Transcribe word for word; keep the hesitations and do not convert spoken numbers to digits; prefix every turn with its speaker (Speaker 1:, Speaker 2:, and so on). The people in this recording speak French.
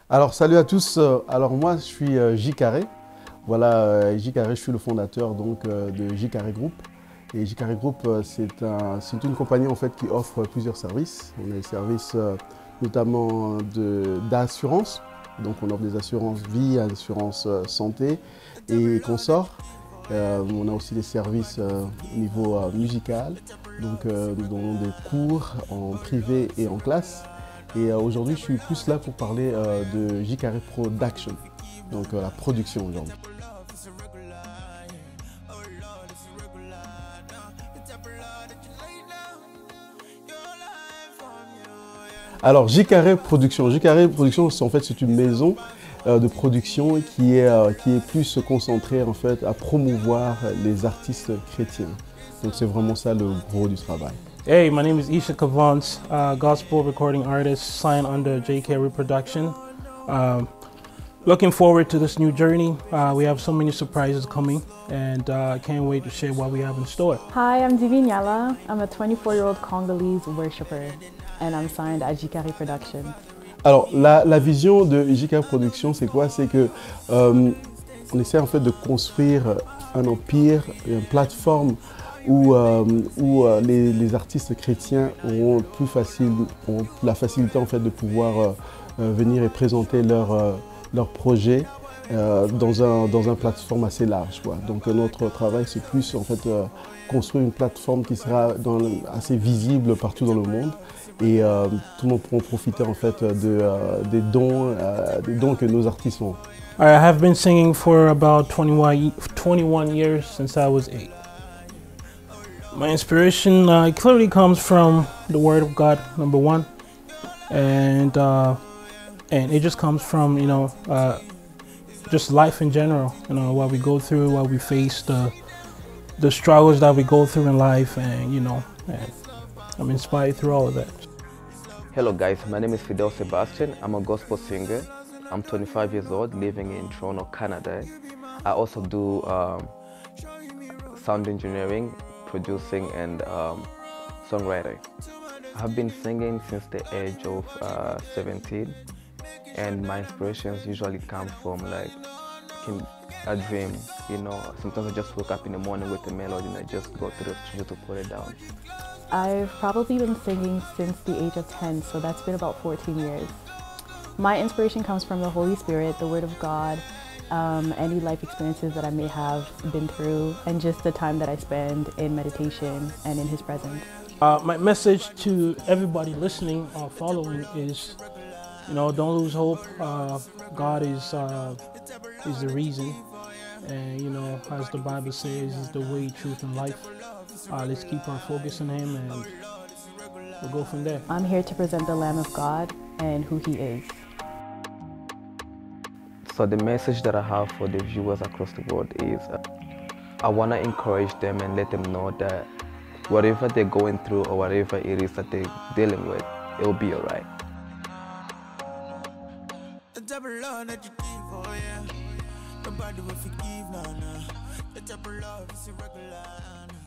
Speaker 1: Alors salut à tous, alors moi je suis euh, J Carré, voilà euh, J Carré, je suis le fondateur donc euh, de J Carré Group. Et J Carré Group euh, c'est un, c'est une compagnie en fait qui offre plusieurs services. On a des services euh, notamment de- d'assurance, donc on offre des assurances vie, assurances euh, santé et consorts. Euh, on a aussi des services euh, au niveau euh, musical, donc euh, nous donnons des cours en privé et en classe. Et euh, aujourd'hui, je suis plus là pour parler euh, de J Carré Production, donc euh, la production aujourd'hui. Alors, J Carré Production. J Carré Production, c'est en fait c'est une maison euh, de production qui est, euh, qui est plus concentrée en fait à promouvoir les artistes chrétiens. Donc c'est vraiment ça le gros du travail.
Speaker 2: Hey, my name is Isha Kavance, uh, gospel recording artist signed under J Carré Production. Um, looking forward to this new journey. Uh, we have so many surprises coming, and uh, I can't wait to share what we have in store.
Speaker 3: Hi, I'm Divine Yala. I'm a twenty-four-year-old Congolese worshiper, and I'm signed at J Carré Production.
Speaker 1: Alors, la, la vision de J Carré Production, c'est quoi? C'est que euh, on essaie en fait de construire un empire, une plateforme où, euh, où euh, les, les artistes chrétiens auront, plus facile, auront la facilité en fait de pouvoir euh, euh, venir et présenter leurs euh, leur projets euh, dans un dans un plateforme assez large, quoi. Donc euh, notre travail c'est plus en fait euh, construire une plateforme qui sera dans, assez visible partout dans le monde et euh, tout le monde pourra profiter en fait de, euh, des dons euh, des dons que nos artistes ont.
Speaker 2: I have been singing for about twenty-one, twenty-one years since I was eight. My inspiration uh, clearly comes from the Word of God, number one, and uh, and it just comes from you know uh, just life in general. You know what we go through, what we face, the the struggles that we go through in life, and you know, and I'm inspired through all of that.
Speaker 4: Hello guys, my name is Fidel Sebastian. I'm a gospel singer. I'm twenty-five years old, living in Toronto, Canada. I also do um, sound engineering, producing, and um, songwriting. I have been singing since the age of uh, seventeen, and my inspirations usually come from like a dream. You know, sometimes I just wake up in the morning with a melody and I just go to the studio to put it down.
Speaker 3: I've probably been singing since the age of ten, so that's been about fourteen years. My inspiration comes from the Holy Spirit, the Word of God, um, any life experiences that I may have been through, and just the time that I spend in meditation and in His presence.
Speaker 2: Uh, my message to everybody listening or following is, you know, don't lose hope. Uh, God is uh, is the reason, and you know, as the Bible says, is the way, truth, and life. Uh, let's keep our focus on Him, and we'll go from there.
Speaker 3: I'm here to present the Lamb of God and who He is.
Speaker 4: So the message that I have for the viewers across the world is, uh, I want to encourage them and let them know that whatever they're going through or whatever it is that they're dealing with, it will be all right. The type of love that you give, oh yeah. Nobody will forgive, no, no. The type of love is irregular.